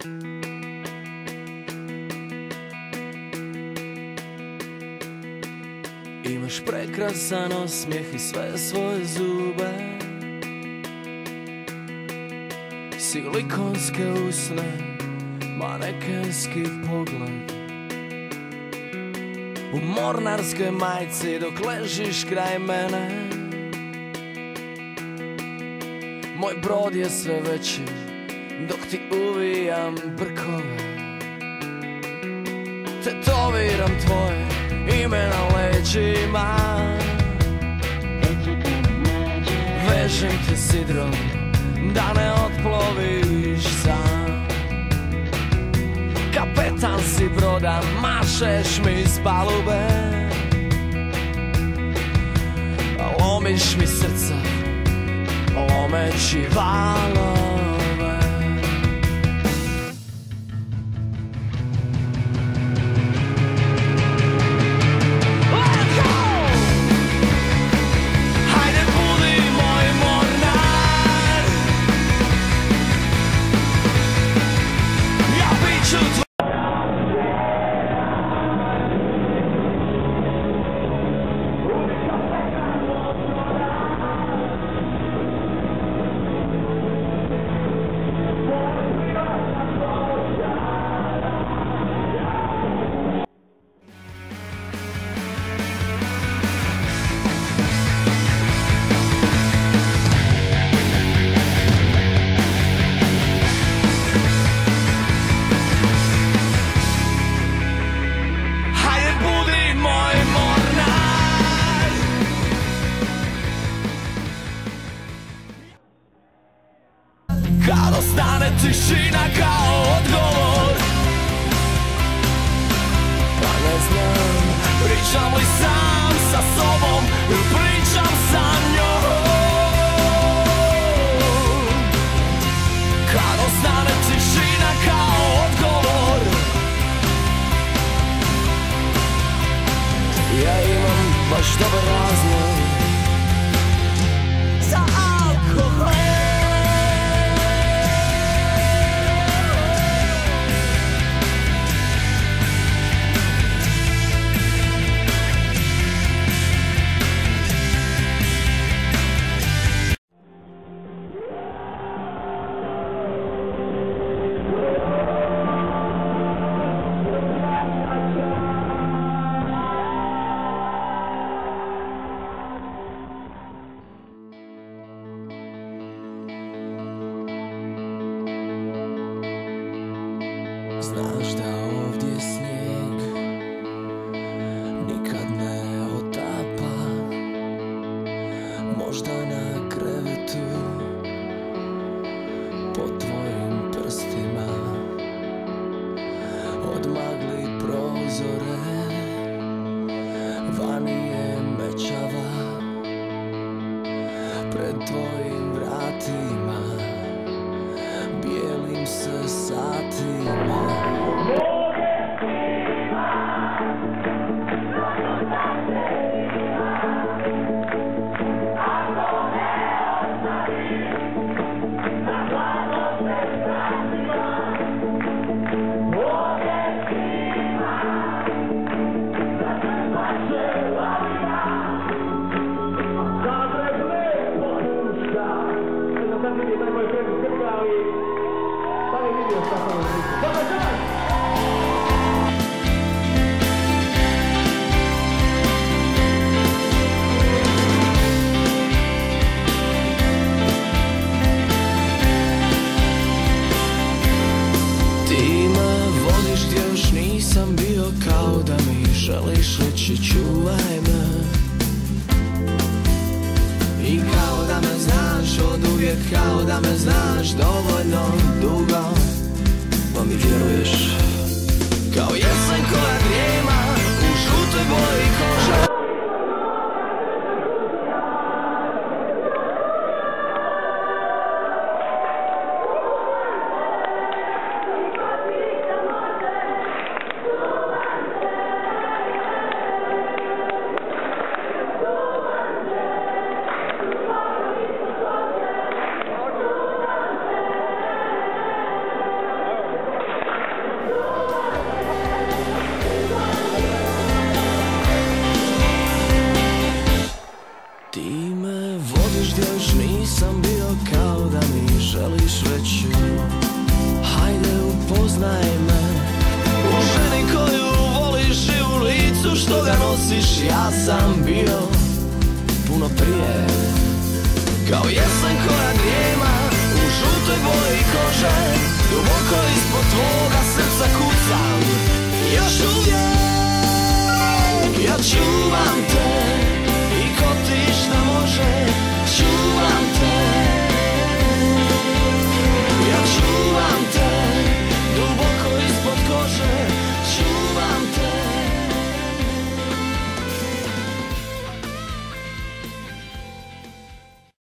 Imaš prekrasan osmijeh i sve svoje zube, silikonske usne, manekenski pogled. U mornarskoj majici dok ležiš kraj mene, moj brod je sve veći dok ti uvijam brkove. Tetoviram tvoje ime na leđima, vežem te sidrom da ne otploviš sam. Kapetan si broda, mašeš mi s palube, lomiš mi srca, lomeći valove. Kad ostane tišina kao odgovor, pa ne znam, pričam li sam sa sobom ili pričam sa njom. Kad ostane tišina kao odgovor, ja imam baš dobar razlog za alkohol. Znaš da ovdje snijeg nikad ne otapa, možda na krevetu pod tvojim prstima odmagli prozore, vani je mečava pred tvojim vratima, bijelim se satima. Nisam bio kao da mi želiš reći čuvaj me, i kao da me znaš od uvijek, kao da me znaš dovoljno dugo, pa mi vjeruješ kao jesen koja drijema u žutoj boji kože. sreću, hajde upoznaj me. U ženi koju voliš i u licu što ga nosiš, ja sam bio puno prije. Kao jesen koja drijema u žutoj boji kože, duboko ispod tvoga srca kucam još uvijek.